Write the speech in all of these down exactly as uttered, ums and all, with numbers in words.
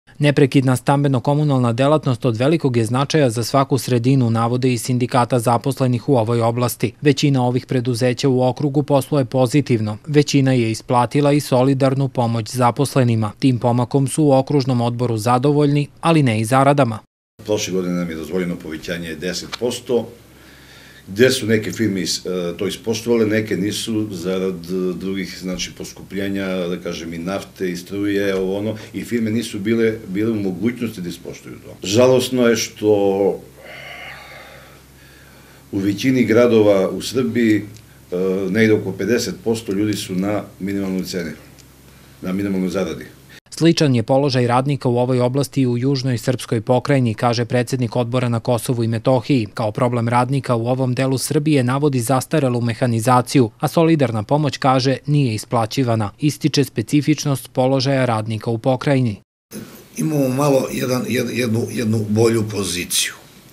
Neprekidna stambeno-komunalna delatnost od velikog je značaja za svaku sredinu, navode i sindikata zaposlenih u ovoj oblasti. Većina ovih preduzeća u okrugu posluje pozitivno. Većina je isplatila i solidarnu pomoć zaposlenima. Tim pomakom su u okružnom odboru zadovoljni, ali ne i zaradama. Prošle godine nam je dozvoljeno povećanje deset posto, gde su neke firme to ispoštovale, neke nisu zarad drugih, znači, poskupljenja, da kažem, i nafte, i struje, ovo ono, i firme nisu bile, bile u mogućnosti da ispoštuju to. Žalosno je što u većini gradova u Srbiji negde oko pedeset posto ljudi su na minimalnoj ceni, na minimalnoj zaradi. Sličan je položaj radnika u ovoj oblasti i u južnoj srpskoj pokrajini, kaže predsjednik odbora na Kosovu i Metohiji. Kao problem radnika u ovom delu Srbije navodi zastarelu mehanizaciju, a solidarna pomoć, kaže, nije isplaćivana. Ističe specifičnost položaja radnika u pokrajini. Imamo malo jedan, jednu, jednu bolju poziciju.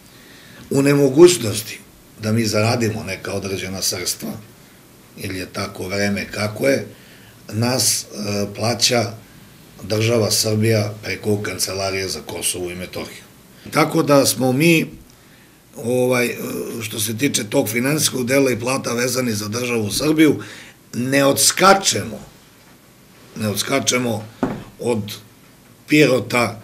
U nemogućnosti da mi zaradimo neka određena sredstva, ili je tako vreme kako je, nas e, plaća država Srbija preko Kancelarije za Kosovo i Metohiju. Tako da smo mi, ovaj, što se tiče tog finansijskog dela i plata vezani za državu Srbiju, ne odskačemo, ne odskačemo od Pirota,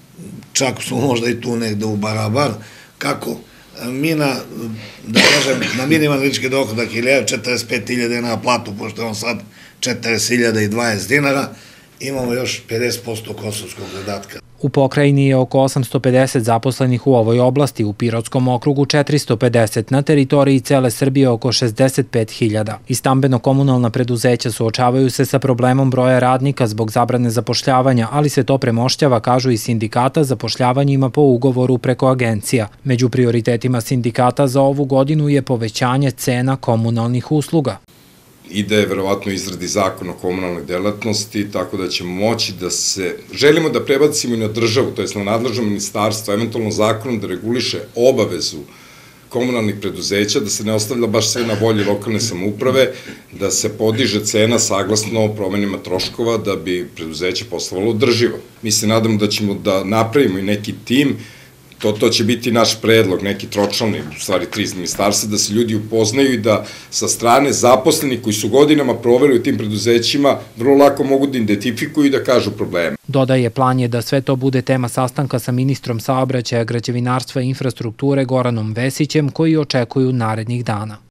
čak su možda i tu negde u Barabar, kako mi na, da kažem, na minimalni lički dohodak četrdeset pet hiljada dinara platu, pošto je on sad četrdeset hiljada dvadeset dinara, imamo još pedeset posto kosovskog dodatka. U pokrajini je oko osamsto pedeset zaposlenih u ovoj oblasti, u Pirotskom okrugu četiristo pedeset, na teritoriji cele Srbije oko šezdeset pet hiljada. I stambeno-komunalna preduzeća suočavaju se sa problemom broja radnika zbog zabrane zapošljavanja, ali se to premošćava, kažu i sindikata, zapošljavanjima po ugovoru preko agencija. Među prioritetima sindikata za ovu godinu je povećanje cena komunalnih usluga. Ide je verovatno izradi zakon o komunalnoj delatnosti, tako da ćemo moći da se, želimo da prebacimo i na državu, to je na nadležno ministarstvo, eventualno zakonom da reguliše obavezu komunalnih preduzeća, da se ne ostavlja baš sve na volji lokalne samouprave, da se podiže cena saglasno promenima troškova da bi preduzeće poslovalo održivo. Mi se nadamo da ćemo da napravimo i neki tim. To, to će biti naš predlog, neki tročalni, u stvari tri ministarstva, da se ljudi upoznaju i da sa strane zaposleni koji su godinama proveli u tim preduzećima vrlo lako mogu da identifikuju i da kažu probleme. Dodaje, plan je da sve to bude tema sastanka sa ministrom saobraćaja, građevinarstva i infrastrukture Goranom Vesićem, koji očekuju narednih dana.